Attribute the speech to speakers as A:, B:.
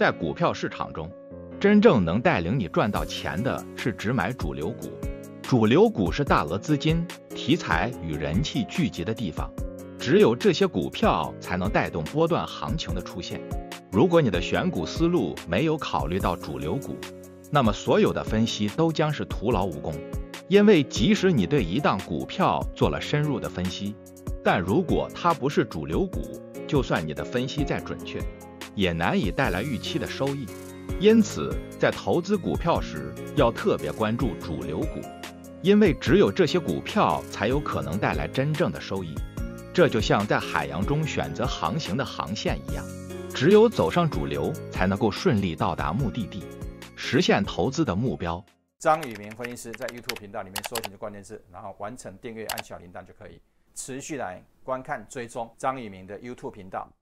A: 在股票市场中，真正能带领你赚到钱的是只买主流股。主流股是大额资金、题材与人气聚集的地方，只有这些股票才能带动波段行情的出现。如果你的选股思路没有考虑到主流股，那么所有的分析都将是徒劳无功。因为即使你对一档股票做了深入的分析，但如果它不是主流股，就算你的分析再准确，也难以带来预期的收益。因此，在投资股票时，要特别关注主流股，因为只有这些股票才有可能带来真正的收益。这就像在海洋中选择航行的航线一样，只有走上主流，才能够顺利到达目的地，实现投资的目标。
B: 张宇明分析师在 YouTube 频道里面搜寻的关键字，然后完成订阅，按小铃铛就可以持续来观看追踪张宇明的 YouTube 频道。